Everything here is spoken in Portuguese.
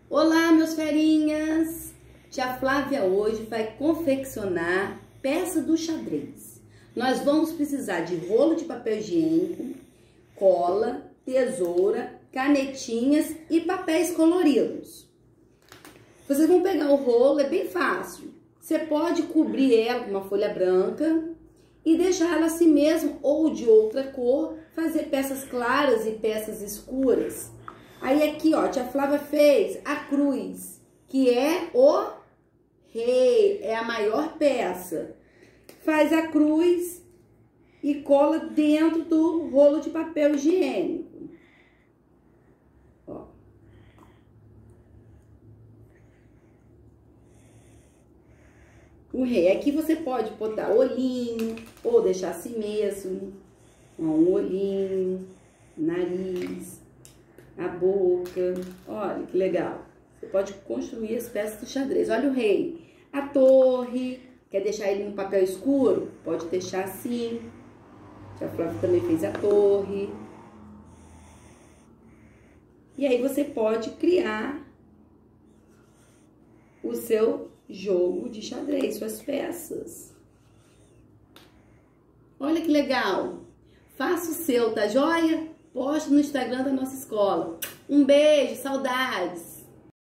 Olá, meus ferinhas! Tia Flávia hoje vai confeccionar peça do xadrez. Nós vamos precisar de rolo de papel higiênico, cola, tesoura, canetinhas e papéis coloridos. Vocês vão pegar o rolo, é bem fácil. Você pode cobrir ela com uma folha branca e deixar ela assim mesmo ou de outra cor, fazer peças claras e peças escuras. Aí aqui, ó, tia Flávia fez a cruz, que é o rei, é a maior peça. Faz a cruz e cola dentro do rolo de papel higiênico. Ó. O rei. Aqui você pode botar olhinho ou deixar assim mesmo. Ó, um olhinho, nariz, a boca. Olha que legal. Você pode construir as peças do xadrez. Olha o rei. A torre. Quer deixar ele no papel escuro? Pode deixar assim. A Flávia também fez a torre. E aí você pode criar o seu jogo de xadrez, suas peças. Olha que legal. Faça o seu, tá joia? Poste no Instagram da nossa escola. Um beijo, saudades!